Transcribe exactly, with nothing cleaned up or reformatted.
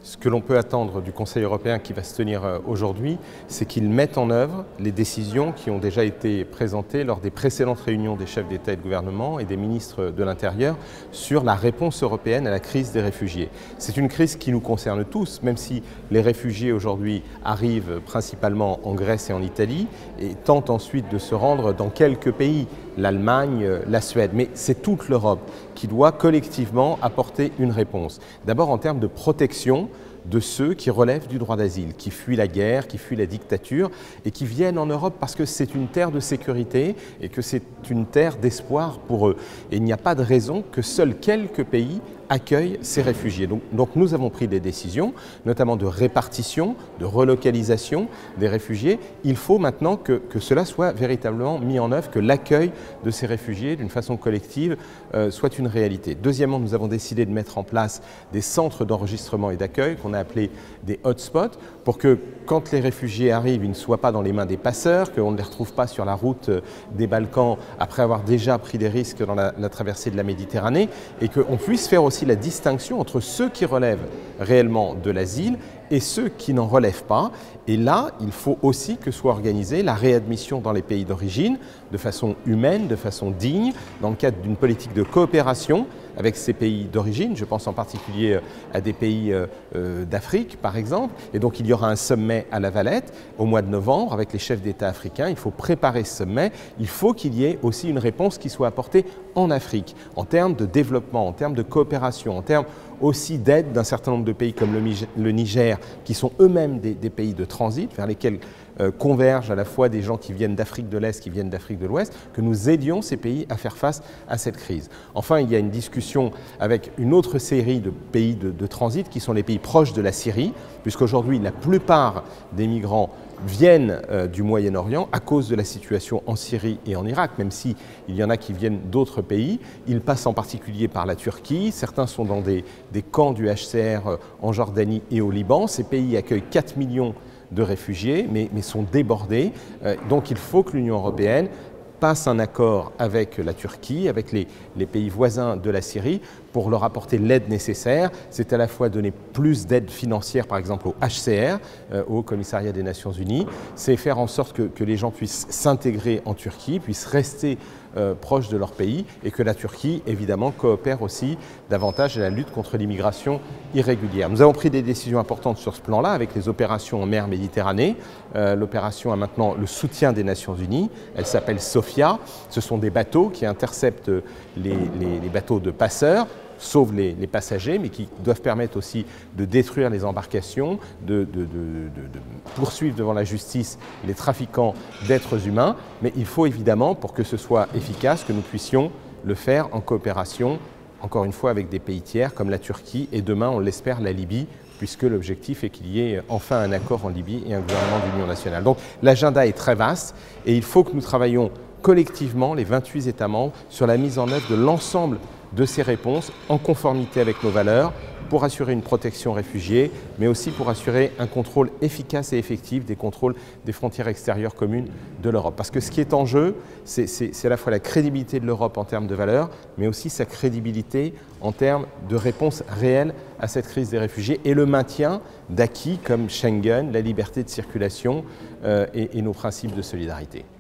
Ce que l'on peut attendre du Conseil européen qui va se tenir aujourd'hui, c'est qu'il mette en œuvre les décisions qui ont déjà été présentées lors des précédentes réunions des chefs d'État et de gouvernement et des ministres de l'Intérieur sur la réponse européenne à la crise des réfugiés. C'est une crise qui nous concerne tous, même si les réfugiés aujourd'hui arrivent principalement en Grèce et en Italie et tentent ensuite de se rendre dans quelques pays, l'Allemagne, la Suède. Mais c'est toute l'Europe qui doit collectivement apporter une réponse. D'abord en termes de protection de ceux qui relèvent du droit d'asile, qui fuient la guerre, qui fuient la dictature et qui viennent en Europe parce que c'est une terre de sécurité et que c'est une terre d'espoir pour eux. Et il n'y a pas de raison que seuls quelques pays accueillent ces réfugiés. Donc, donc nous avons pris des décisions, notamment de répartition, de relocalisation des réfugiés. Il faut maintenant que, que cela soit véritablement mis en œuvre, que l'accueil de ces réfugiés d'une façon collective euh, soit une réalité. Deuxièmement, nous avons décidé de mettre en place des centres d'enregistrement et d'accueil qu'on a appelés des hotspots pour que quand les réfugiés arrivent, ils ne soient pas dans les mains des passeurs, qu'on ne les retrouve pas sur la route des Balkans après avoir déjà pris des risques dans la, la traversée de la Méditerranée et qu'on puisse faire aussi la distinction entre ceux qui relèvent réellement de l'asile et ceux qui n'en relèvent pas. Et là, il faut aussi que soit organisée la réadmission dans les pays d'origine de façon humaine, de façon digne, dans le cadre d'une politique de coopération avec ces pays d'origine. Je pense en particulier à des pays euh, d'Afrique, par exemple. Et donc, il y aura un sommet à La Valette au mois de novembre avec les chefs d'État africains. Il faut préparer ce sommet. Il faut qu'il y ait aussi une réponse qui soit apportée en Afrique, en termes de développement, en termes de coopération, en termes aussi d'aide d'un certain nombre de pays comme le Niger, qui sont eux-mêmes des, des pays de transit vers lesquels euh, convergent à la fois des gens qui viennent d'Afrique de l'Est, qui viennent d'Afrique de l'Ouest, que nous aidions ces pays à faire face à cette crise. Enfin, il y a une discussion avec une autre série de pays de, de transit qui sont les pays proches de la Syrie, puisqu'aujourd'hui la plupart des migrants viennent euh, du Moyen-Orient à cause de la situation en Syrie et en Irak, même s'il y en a qui viennent d'autres pays. Ils passent en particulier par la Turquie, certains sont dans des, des camps du H C R euh, en Jordanie et au Liban. Ces pays accueillent quatre millions de réfugiés, mais, mais sont débordés. Euh, donc il faut que l'Union européenne passe un accord avec la Turquie, avec les, les pays voisins de la Syrie, pour leur apporter l'aide nécessaire. C'est à la fois donner plus d'aide financière, par exemple au H C R, euh, au Commissariat des Nations Unies, c'est faire en sorte que, que les gens puissent s'intégrer en Turquie, puissent rester euh, proches de leur pays, et que la Turquie, évidemment, coopère aussi davantage à la lutte contre l'immigration irrégulière. Nous avons pris des décisions importantes sur ce plan-là, avec les opérations en mer Méditerranée. Euh, L'opération a maintenant le soutien des Nations Unies. Elle s'appelle Sophia. Ce sont des bateaux qui interceptent les, les, les bateaux de passeurs, sauvent les, les passagers, mais qui doivent permettre aussi de détruire les embarcations, de, de, de, de, de poursuivre devant la justice les trafiquants d'êtres humains. Mais il faut évidemment, pour que ce soit efficace, que nous puissions le faire en coopération, encore une fois, avec des pays tiers comme la Turquie et demain, on l'espère, la Libye, puisque l'objectif est qu'il y ait enfin un accord en Libye et un gouvernement d'union nationale. Donc l'agenda est très vaste et il faut que nous travaillions collectivement, les vingt-huit États membres, sur la mise en œuvre de l'ensemble de ces réponses en conformité avec nos valeurs pour assurer une protection réfugiée, mais aussi pour assurer un contrôle efficace et effectif des contrôles des frontières extérieures communes de l'Europe. Parce que ce qui est en jeu, c'est à la fois la crédibilité de l'Europe en termes de valeurs, mais aussi sa crédibilité en termes de réponse réelle à cette crise des réfugiés et le maintien d'acquis comme Schengen, la liberté de circulation euh, et, et nos principes de solidarité.